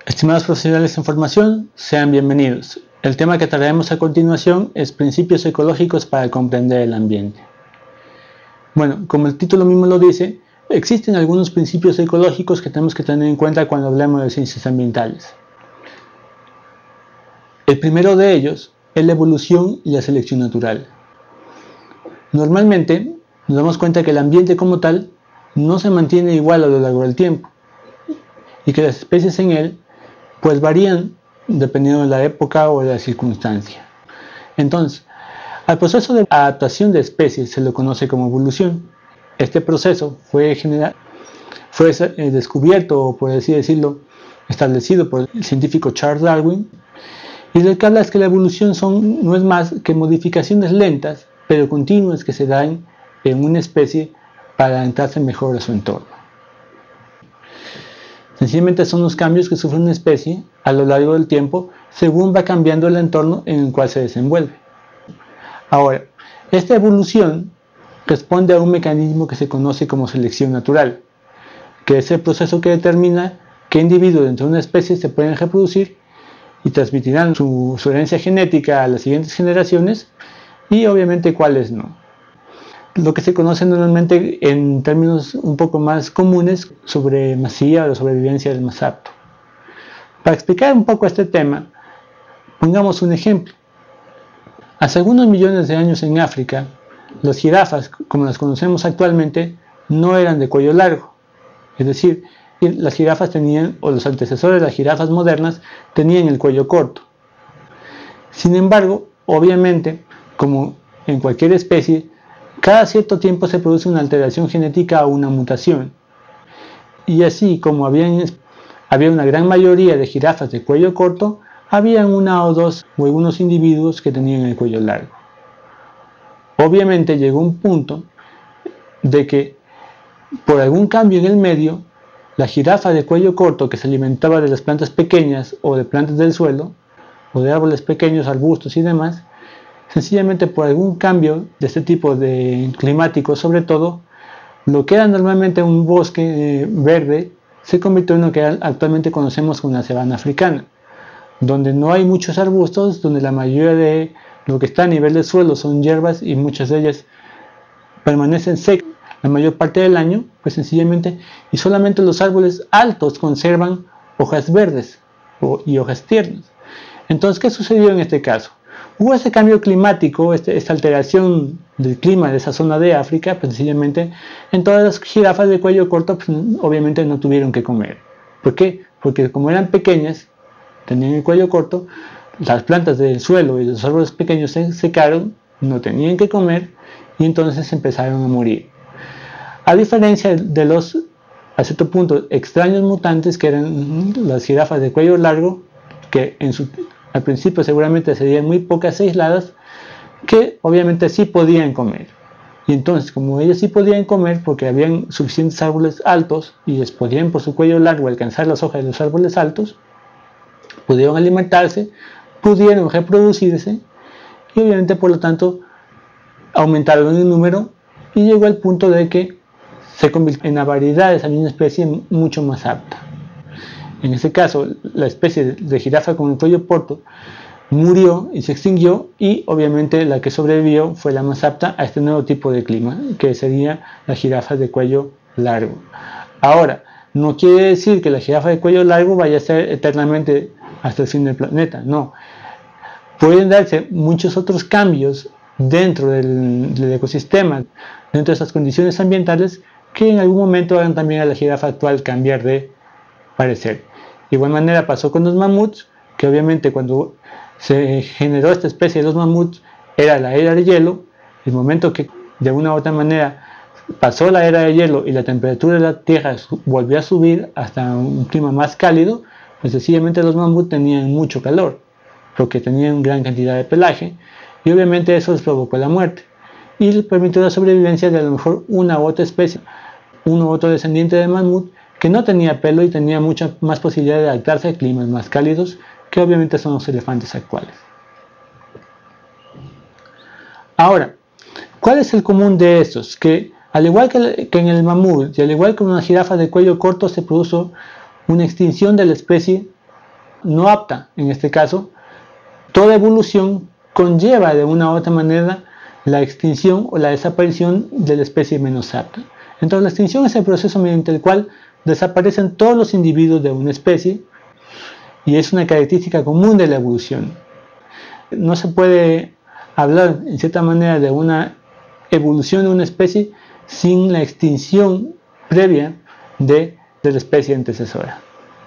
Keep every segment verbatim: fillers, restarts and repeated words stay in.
Estimados profesionales en formación, sean bienvenidos. El tema que trataremos a continuación es principios ecológicos para comprender el ambiente. Bueno, como el título mismo lo dice, existen algunos principios ecológicos que tenemos que tener en cuenta cuando hablemos de ciencias ambientales. El primero de ellos es la evolución y la selección natural. Normalmente nos damos cuenta que el ambiente como tal no se mantiene igual a lo largo del tiempo y que las especies en él pues varían dependiendo de la época o de la circunstancia. Entonces, al proceso de adaptación de especies se lo conoce como evolución. Este proceso fue, general, fue descubierto, o por así decirlo, establecido por el científico Charles Darwin, y lo que habla es que la evolución son, no es más que modificaciones lentas, pero continuas que se dan en una especie para adaptarse mejor a su entorno. Sencillamente son los cambios que sufre una especie a lo largo del tiempo según va cambiando el entorno en el cual se desenvuelve. Ahora, esta evolución responde a un mecanismo que se conoce como selección natural, que es el proceso que determina qué individuos dentro de una especie se pueden reproducir y transmitirán su, su herencia genética a las siguientes generaciones y obviamente cuáles no. Lo que se conoce normalmente en términos un poco más comunes supremacía o la sobrevivencia del más apto. Para explicar un poco este tema, pongamos un ejemplo. Hace algunos millones de años en África, las jirafas, como las conocemos actualmente, no eran de cuello largo. Es decir, las jirafas tenían, o los antecesores de las jirafas modernas, tenían el cuello corto. Sin embargo, obviamente, como en cualquier especie, cada cierto tiempo se produce una alteración genética o una mutación. Y así como habían, había una gran mayoría de jirafas de cuello corto, había una o dos o algunos individuos que tenían el cuello largo. Obviamente llegó un punto de que por algún cambio en el medio, la jirafa de cuello corto que se alimentaba de las plantas pequeñas o de plantas del suelo, o de árboles pequeños, arbustos y demás, sencillamente por algún cambio de este tipo de climático, sobre todo, lo que era normalmente un bosque eh, verde se convirtió en lo que actualmente conocemos como la sabana africana, donde no hay muchos arbustos, donde la mayoría de lo que está a nivel del suelo son hierbas y muchas de ellas permanecen secas la mayor parte del año, pues sencillamente, y solamente los árboles altos conservan hojas verdes o, y hojas tiernas. Entonces, ¿qué sucedió en este caso? Hubo ese cambio climático, este, esta alteración del clima de esa zona de África, pues sencillamente en todas las jirafas de cuello corto pues, obviamente no tuvieron que comer. ¿Por qué? Porque como eran pequeñas, tenían el cuello corto, las plantas del suelo y los árboles pequeños se secaron, no tenían que comer y entonces empezaron a morir. A diferencia de los, a cierto punto, extraños mutantes que eran las jirafas de cuello largo, que en su al principio seguramente serían muy pocas aisladas, que obviamente sí podían comer. Y entonces, como ellas sí podían comer, porque habían suficientes árboles altos, y les podían por su cuello largo alcanzar las hojas de los árboles altos, pudieron alimentarse, pudieron reproducirse, y obviamente por lo tanto aumentaron en número, y llegó al punto de que se convirtió en la variedad de esa misma especie mucho más apta. En este caso, la especie de jirafa con el cuello corto murió y se extinguió y obviamente la que sobrevivió fue la más apta a este nuevo tipo de clima, que sería la jirafa de cuello largo. Ahora, no quiere decir que la jirafa de cuello largo vaya a ser eternamente hasta el fin del planeta, no. Pueden darse muchos otros cambios dentro del, del ecosistema, dentro de esas condiciones ambientales, que en algún momento hagan también a la jirafa actual cambiar de parecer. De igual manera pasó con los mamuts, que obviamente cuando se generó esta especie de los mamuts era la era de hielo. El momento que de una u otra manera pasó la era de hielo y la temperatura de la tierra volvió a subir hasta un clima más cálido, pues sencillamente los mamuts tenían mucho calor, porque tenían gran cantidad de pelaje, y obviamente eso les provocó la muerte y les permitió la sobrevivencia de a lo mejor una u otra especie, uno u otro descendiente de mamut que no tenía pelo y tenía mucha más posibilidad de adaptarse a climas más cálidos, que obviamente son los elefantes actuales. Ahora, ¿cuál es el común de estos? Que al igual que, que en el mamut y al igual que en una jirafa de cuello corto se produjo una extinción de la especie no apta. En este caso, toda evolución conlleva de una u otra manera la extinción o la desaparición de la especie menos apta. Entonces la extinción es el proceso mediante el cual desaparecen todos los individuos de una especie y es una característica común de la evolución. No se puede hablar en cierta manera de una evolución de una especie sin la extinción previa de, de la especie antecesora.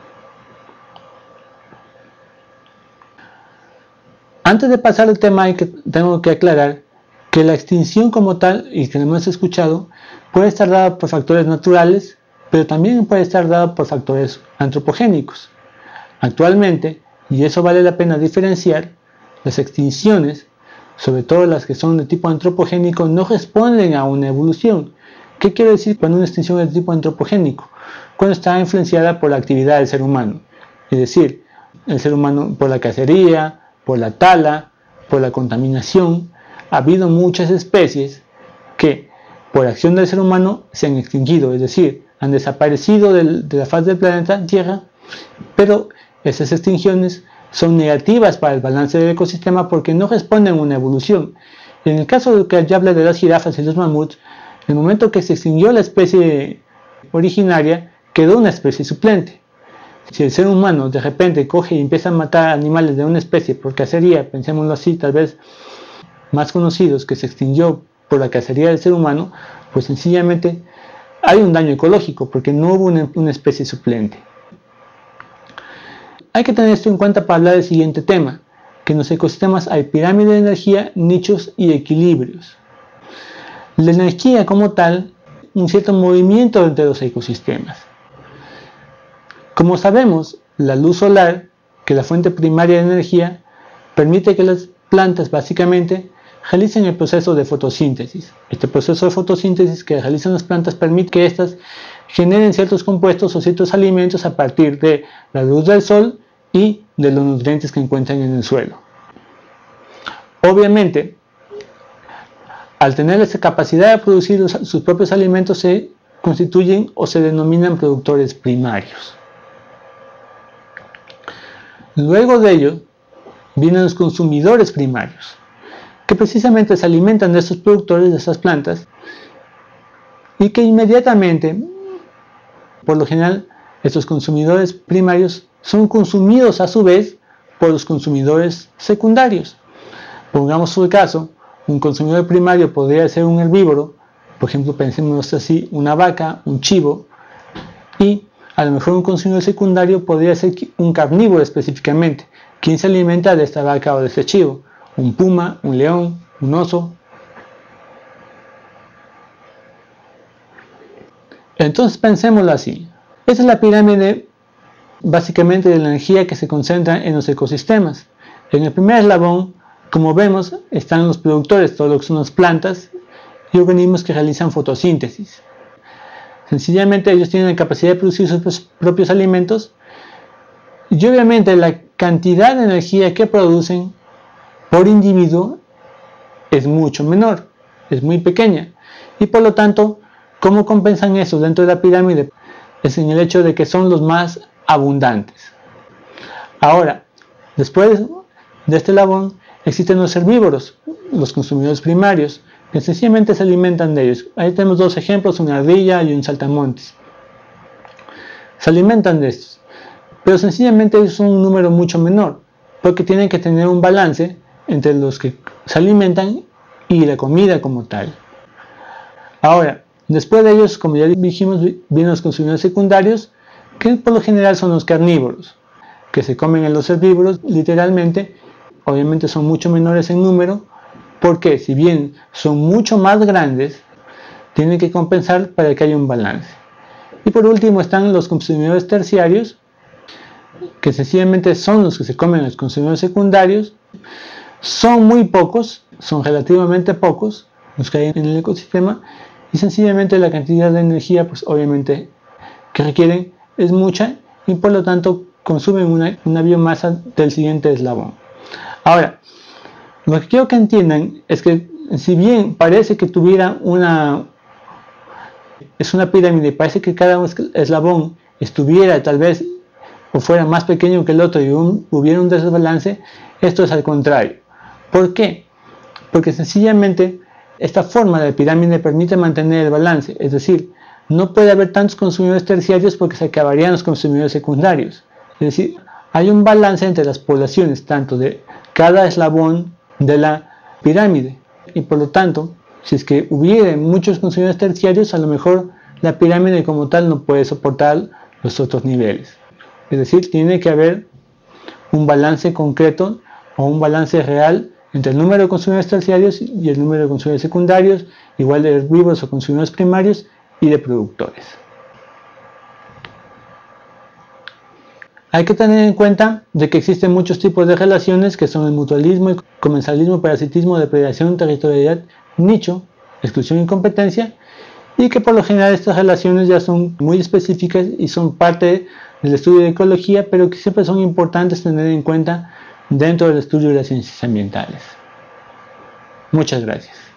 Antes de pasar al tema hay que, tengo que aclarar que la extinción como tal, y que no hemos escuchado, puede estar dada por factores naturales, pero también puede estar dada por factores antropogénicos. Actualmente, y eso vale la pena diferenciar, las extinciones, sobre todo las que son de tipo antropogénico, no responden a una evolución. ¿Qué quiere decir cuando una extinción es de tipo antropogénico? Cuando está influenciada por la actividad del ser humano, es decir, el ser humano por la cacería, por la tala, por la contaminación. Ha habido muchas especies que por acción del ser humano se han extinguido, es decir, han desaparecido del, de la faz del planeta Tierra, pero esas extinciones son negativas para el balance del ecosistema porque no responden a una evolución. En el caso de que ya habla de las jirafas y los mamuts, en el momento que se extinguió la especie originaria, quedó una especie suplente. Si el ser humano de repente coge y empieza a matar animales de una especie por cacería, pensémoslo así, tal vez más conocidos, que se extinguió por la cacería del ser humano, pues sencillamente hay un daño ecológico porque no hubo una, una especie suplente. Hay que tener esto en cuenta para hablar del siguiente tema, que en los ecosistemas hay pirámide de energía, nichos y equilibrios. La energía como tal, un cierto movimiento entre los ecosistemas. Como sabemos, la luz solar, que es la fuente primaria de energía, permite que las plantas básicamente realicen el proceso de fotosíntesis. Este proceso de fotosíntesis que realizan las plantas permite que éstas generen ciertos compuestos o ciertos alimentos a partir de la luz del sol y de los nutrientes que encuentran en el suelo. Obviamente, al tener esa capacidad de producir los, sus propios alimentos, se constituyen o se denominan productores primarios. Luego de ello, vienen los consumidores primarios, que precisamente se alimentan de estos productores, de estas plantas, y que inmediatamente, por lo general, estos consumidores primarios son consumidos a su vez por los consumidores secundarios. Pongamos el caso, un consumidor primario podría ser un herbívoro, por ejemplo, pensemos así, una vaca, un chivo, y a lo mejor un consumidor secundario podría ser un carnívoro específicamente, quien se alimenta de esta vaca o de este chivo, un puma, un león, un oso. Entonces pensémoslo así, esta es la pirámide básicamente de la energía que se concentra en los ecosistemas. En el primer eslabón, como vemos, están los productores, todo lo que son las plantas y organismos que realizan fotosíntesis. Sencillamente ellos tienen la capacidad de producir sus propios alimentos y obviamente la cantidad de energía que producen por individuo es mucho menor, es muy pequeña, y por lo tanto, ¿cómo compensan eso dentro de la pirámide? Es en el hecho de que son los más abundantes. Ahora, después de este eslabón existen los herbívoros, los consumidores primarios, que sencillamente se alimentan de ellos. Ahí tenemos dos ejemplos, una ardilla y un saltamontes. Se alimentan de estos, pero sencillamente ellos son un número mucho menor, porque tienen que tener un balance entre los que se alimentan y la comida como tal. Ahora, después de ellos, como ya dijimos, vienen los consumidores secundarios, que por lo general son los carnívoros, que se comen a los herbívoros literalmente. Obviamente son mucho menores en número, porque si bien son mucho más grandes, tienen que compensar para que haya un balance. Y por último están los consumidores terciarios, que sencillamente son los que se comen a los consumidores secundarios. Son muy pocos, son relativamente pocos los que hay en el ecosistema, y sencillamente la cantidad de energía, pues obviamente, que requieren es mucha, y por lo tanto consumen una, una biomasa del siguiente eslabón. Ahora, lo que quiero que entiendan es que si bien parece que tuviera una, es una pirámide, parece que cada eslabón estuviera tal vez o fuera más pequeño que el otro y un, hubiera un desbalance, esto es al contrario. ¿Por qué? Porque sencillamente esta forma de pirámide permite mantener el balance, es decir, no puede haber tantos consumidores terciarios porque se acabarían los consumidores secundarios. Es decir, hay un balance entre las poblaciones, tanto de cada eslabón de la pirámide. Y por lo tanto, si es que hubiera muchos consumidores terciarios, a lo mejor la pirámide como tal no puede soportar los otros niveles. Es decir, tiene que haber un balance concreto o un balance real entre el número de consumidores terciarios y el número de consumidores secundarios, igual de herbívoros o consumidores primarios y de productores. Hay que tener en cuenta de que existen muchos tipos de relaciones que son el mutualismo, el comensalismo, parasitismo, depredación, territorialidad, nicho, exclusión y competencia, y que por lo general estas relaciones ya son muy específicas y son parte del estudio de ecología, pero que siempre son importantes tener en cuenta dentro del estudio de las ciencias ambientales. Muchas gracias.